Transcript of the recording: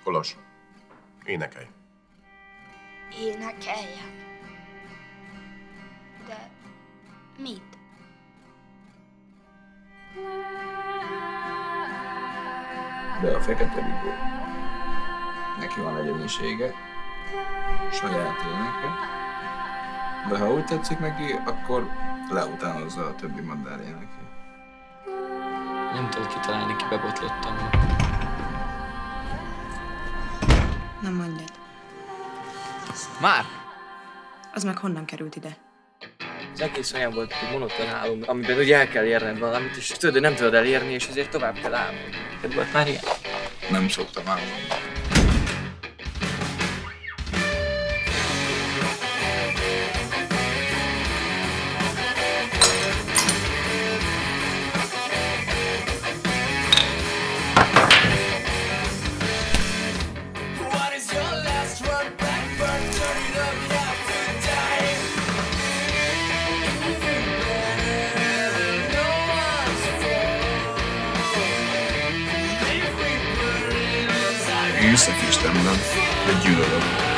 Kolos, énekelj. Énekeljek? De mit? De a Fekete Bibó. Neki van egyenisége, saját éneke, de ha úgy tetszik neki, akkor leutánozza a többi madár énekét. Nem tudod kitalálni, ki bebotlottam. Na mondjad. Már? Az meg honnan került ide? Az egész olyan volt, hogy monoton álom, amiben ugye el kell érned valamit, és tudod, hogy nem tudod elérni, és ezért tovább kell álmodni. Neked volt már ilyen? Nem szoktam álmodni. Én szekéstem, de gyűlölöm.